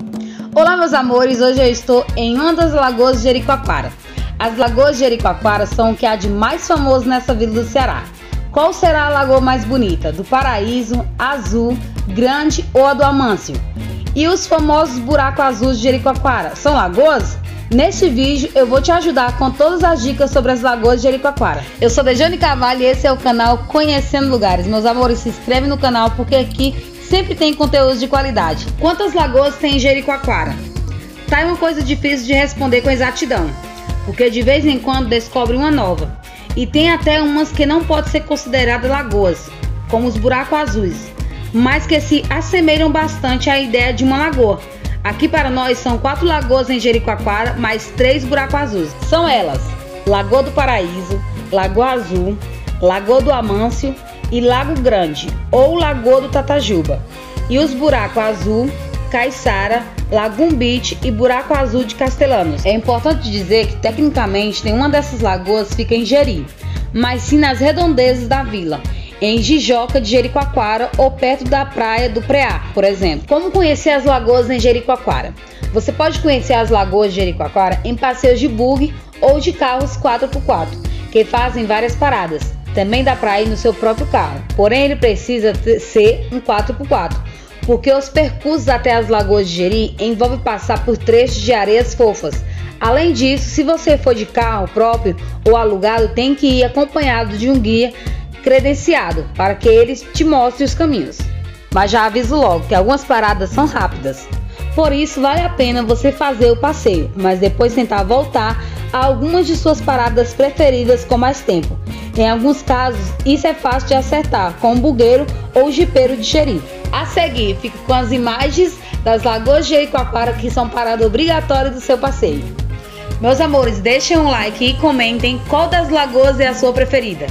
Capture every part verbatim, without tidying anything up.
Olá meus amores, hoje eu estou em uma das lagoas de Jericoacoara. As lagoas de Jericoacoara são o que há de mais famoso nessa vila do Ceará. Qual será a lagoa mais bonita? Do Paraíso, Azul, Grande ou a do Amâncio? E os famosos buracos azuis de Jericoacoara são lagoas? Neste vídeo eu vou te ajudar com todas as dicas sobre as lagoas de Jericoacoara. Eu sou Dejane Carvalho e esse é o canal Conhecendo Lugares. Meus amores, se inscreve no canal porque aqui sempre tem conteúdo de qualidade. Quantas lagoas tem em Jericoacoara? Tá aí uma coisa difícil de responder com exatidão, porque de vez em quando descobre uma nova. E tem até umas que não podem ser consideradas lagoas, como os buracos azuis, mas que se assemelham bastante à ideia de uma lagoa. Aqui para nós são quatro lagoas em Jericoacoara, mais três buracos azuis. São elas: Lagoa do Paraíso, Lagoa Azul, Lagoa do Amâncio e Lago Grande, ou Lagoa do Tatajuba. E os buracos azul, Caiçara, Lagumbite e Buraco Azul de Castelanos. É importante dizer que tecnicamente nenhuma dessas lagoas fica em Jeri, mas sim nas redondezas da vila, em Jijoca de Jericoacoara ou perto da praia do Preá, por exemplo. Como conhecer as lagoas em Jericoacoara? Você pode conhecer as lagoas de Jericoacoara em passeios de buggy ou de carros quatro por quatro, que fazem várias paradas. Também dá para ir no seu próprio carro, porém ele precisa ser um quatro por quatro, porque os percursos até as lagoas de Jeri envolvem passar por trechos de areias fofas. Além disso, se você for de carro próprio ou alugado, tem que ir acompanhado de um guia credenciado para que ele te mostre os caminhos. Mas já aviso logo que algumas paradas são rápidas, por isso vale a pena você fazer o passeio, mas depois tentar voltar a algumas de suas paradas preferidas com mais tempo. Em alguns casos, isso é fácil de acertar com o bugueiro ou o jipeiro de Jeri. A seguir, fique com as imagens das lagoas de Jericoacoara, que são parada obrigatória do seu passeio. Meus amores, deixem um like e comentem qual das lagoas é a sua preferida.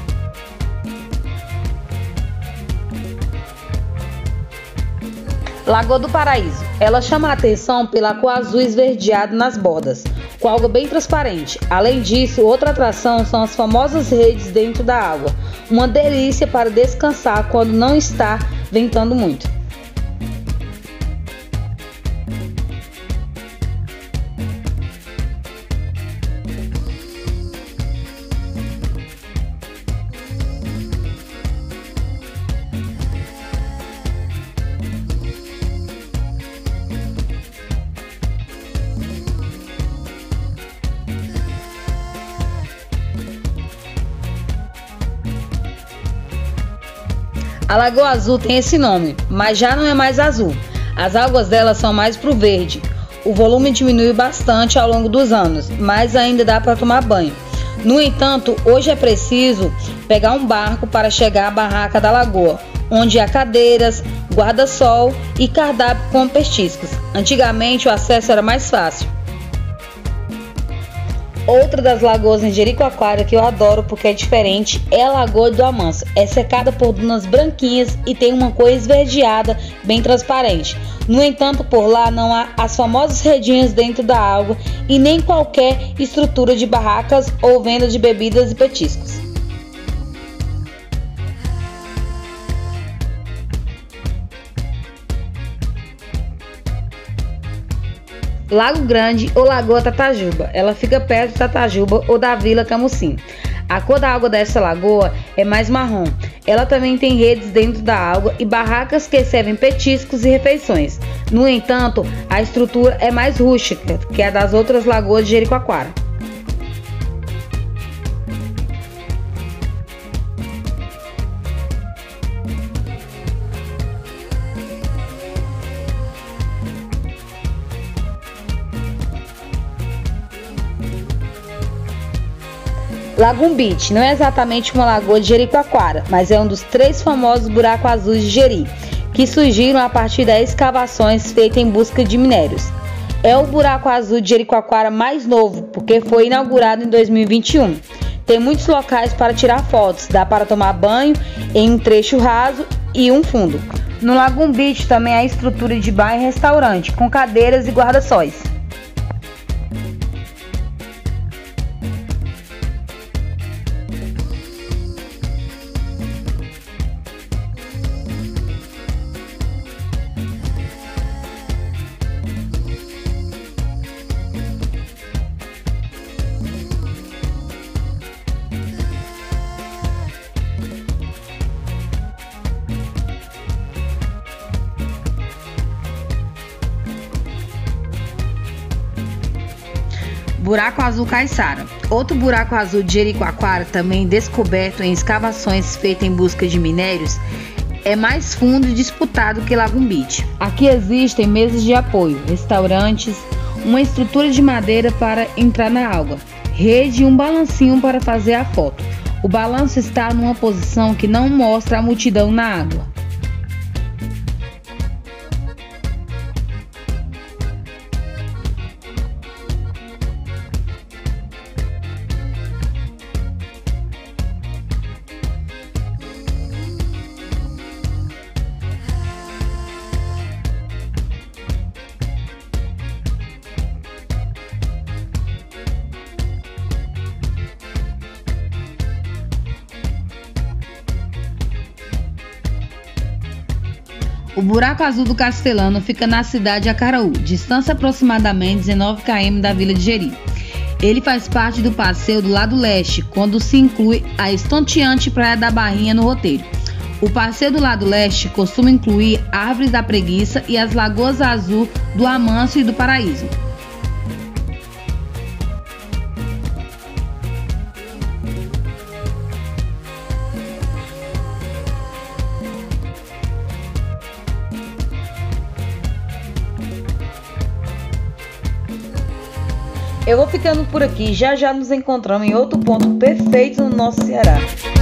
Lagoa do Paraíso. Ela chama a atenção pela cor azul esverdeado nas bordas, com água bem transparente. Além disso, outra atração são as famosas redes dentro da água. Uma delícia para descansar quando não está ventando muito. A Lagoa Azul tem esse nome, mas já não é mais azul. As águas dela são mais pro verde. O volume diminuiu bastante ao longo dos anos, mas ainda dá para tomar banho. No entanto, hoje é preciso pegar um barco para chegar à barraca da lagoa, onde há cadeiras, guarda-sol e cardápio com petiscos. Antigamente o acesso era mais fácil. Outra das lagoas em Jericoacoara que eu adoro porque é diferente é a Lagoa do Amâncio. É cercada por dunas branquinhas e tem uma cor esverdeada bem transparente. No entanto, por lá não há as famosas redinhas dentro da água e nem qualquer estrutura de barracas ou venda de bebidas e petiscos. Lago Grande ou Lagoa Tatajuba. Ela fica perto de Tatajuba ou da Vila Camusim. A cor da água dessa lagoa é mais marrom. Ela também tem redes dentro da água e barracas que servem petiscos e refeições. No entanto, a estrutura é mais rústica que a das outras lagoas de Jericoacoara. Lagumbite não é exatamente uma lagoa de Jericoacoara, mas é um dos três famosos buracos azuis de Jeri, que surgiram a partir das escavações feitas em busca de minérios. É o buraco azul de Jericoacoara mais novo, porque foi inaugurado em dois mil e vinte e um. Tem muitos locais para tirar fotos, dá para tomar banho em um trecho raso e um fundo. No Lagumbite também há estrutura de bar e restaurante, com cadeiras e guarda-sóis. Buraco Azul Caiçara. Outro buraco azul de Jericoacoara, também descoberto em escavações feitas em busca de minérios, é mais fundo e disputado que Lagum Beach. Aqui existem mesas de apoio, restaurantes, uma estrutura de madeira para entrar na água, rede e um balancinho para fazer a foto. O balanço está numa posição que não mostra a multidão na água. O Buraco Azul do Castelano fica na cidade de Acaraú, distância aproximadamente dezenove quilômetros da vila de Jeri. Ele faz parte do passeio do lado leste, quando se inclui a estonteante Praia da Barrinha no roteiro. O passeio do lado leste costuma incluir Árvores da Preguiça e as Lagoas Azul do Amâncio e do Paraíso. Eu vou ficando por aqui, já já nos encontramos em outro ponto perfeito no nosso Ceará.